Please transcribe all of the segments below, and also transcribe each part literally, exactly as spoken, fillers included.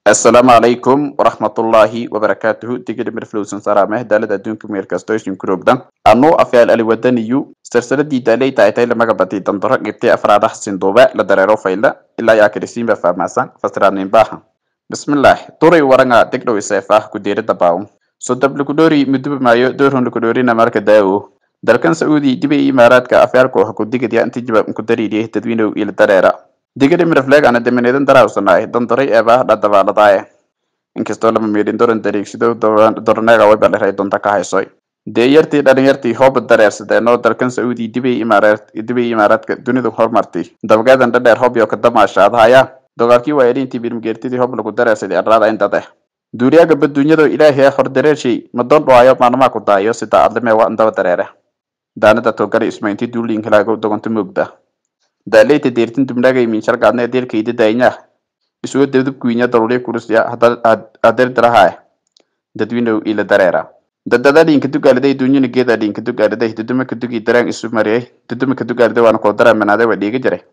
السلام عليكم ورحمة الله وبركاته تيجي من فلوس صرامة دالة دونك مير كاستوشن كروبدا أنو أفعل اللي ودنيو سلسلة دي دالي تايتاي لما قبتي تنطرق جبتي أفراد حسن دوباء لدريرو فايلا إلا ياكرسين بفاماسان فسرانين باها بسم الله طوري ورنغا تكدو إسافة كدير دباو صدب لكدوري مدوب مايو دورهن لكدوري نمارك داو dalkan saudi dibe imaaraadka afyaarku waxa ku digaya inta jabab ku dariiriyay dadweynuhu ila dareera digada mirafleeg ana damineedan darawsanaay dandaray eeba dhadabaaladaay inkastoo lama meedin doran dariigsido dornaga way baleeray donta ka haysoy deeyartii dhalinyartii hoob dareersadeenoo dalkan saudi dibe imaaraad dibe imaaraadka dunidu hormartay dabgadan dhadheer hoob iyo ka damaashaadaya dagaalkii waa elintii birmgeertidii hoob lagu dareersaday arlaada inta deh duuriyaga badunyada ilaahay hor dareershay ma doon dhaayo maanama ku daayo sida adlame waa indaba dareere daanada togari ismaynti duulin kalaago dogonta mugda daaleyta deertin dumdagay min shargaadna deelkayda daayna isugu dawdab kuwinya daruuri kursiya hadal adar darahay dadweynuhu ila dareera dadada linka dugaaladay dunyada geeda linka dugaaladay daduma ka dugi daraan isu mariyay daduma ka dugaaladay waan ko dareemanaaday waa dhiga jiray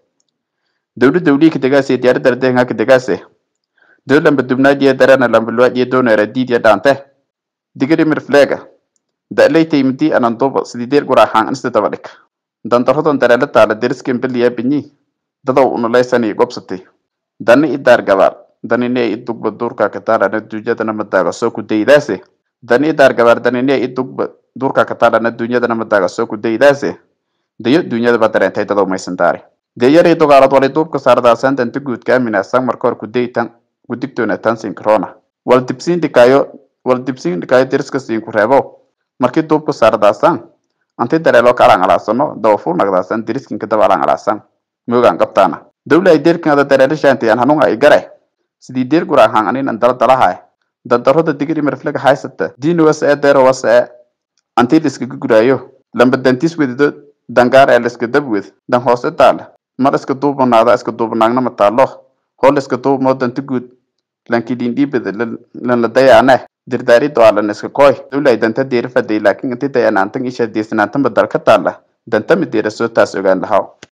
dawlad dawli ka dagaasay diyaar dardeega ka dagaasay dawlan badubnaadiya darana lambalwaadiya doonara diidiya dhaante digari mirfleega daaleytay midi anan doba sideed guraaxan insta dabadhig dantarodan dareelata la deriskan biliya binyi dadaw unaleysani gobsatay dani idar gabar dani ne idugba durka ka taarana dunyadana madaaga soo ku daydaase dani idar gabar dani ne idugba durka ka taarana dunyadana madaaga soo ku daydaase dayo dunyada badareentay dadaw maysan daari deeyari dogaalad wali duubka saardaasan danta guud ka aaminaysan markor ku daytan gudigtoona tan sinkrona wal dibsiin dikayo wal dibsiin dikayo deriska siin ku reebo markii duubka saardaasan anti dareelo ka alangalasano dawfuur nagdaasan deriskin ka daba alangalasaan moogaan qabtaana dawla ay deerkada dareelo shaantay aan hanun ay gare sidii deer guraahan anin dal dalahay dantaroda digri marflaga haysata diin wasa deero wasa anti diska guraayo lamba dantis wedido dangaar ee iska dabwed dan hoose taal mar iska duubanaada iska duubanaagna ma taalo hol iska duub moodan guud lankidin dibada lan la dayaana dirdaari doolan iska koy dawlay danta deer faday laakiin inta dayanaan tan isha deesnaantan badal ka taala danta mideera soo taas ogaan lahaa